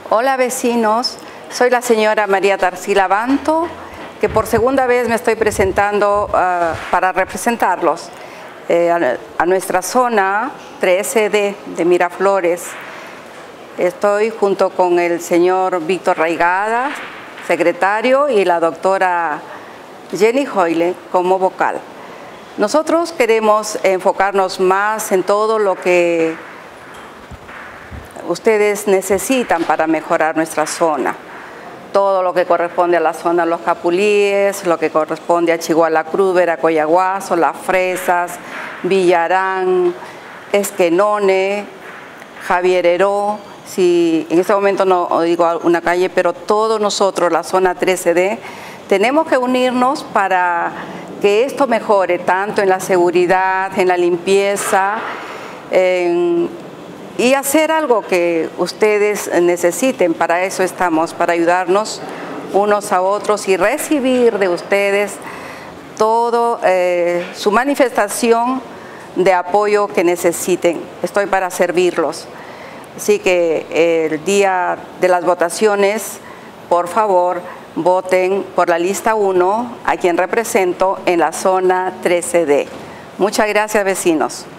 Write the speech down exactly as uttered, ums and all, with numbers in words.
Hola vecinos, soy la señora María Tarsila Banto, que por segunda vez me estoy presentando uh, para representarlos eh, a, a nuestra zona trece D de Miraflores. Estoy junto con el señor Víctor Raigada, secretario, y la doctora Jenny Hoyle como vocal. Nosotros queremos enfocarnos más en todo lo que ustedes necesitan para mejorar nuestra zona. Todo lo que corresponde a la zona de los Capulíes, lo que corresponde a Chihuahua Cruz, Veracoyaguaso, Las Fresas, Villarán, Esquenone, Javier Heró. Si en este momento no digo una calle, pero todos nosotros, la zona trece D, tenemos que unirnos para que esto mejore tanto en la seguridad, en la limpieza, en y hacer algo que ustedes necesiten. Para eso estamos, para ayudarnos unos a otros y recibir de ustedes toda eh, su manifestación de apoyo que necesiten. Estoy para servirlos. Así que el día de las votaciones, por favor, voten por la lista uno, a quien represento en la zona trece D. Muchas gracias, vecinos.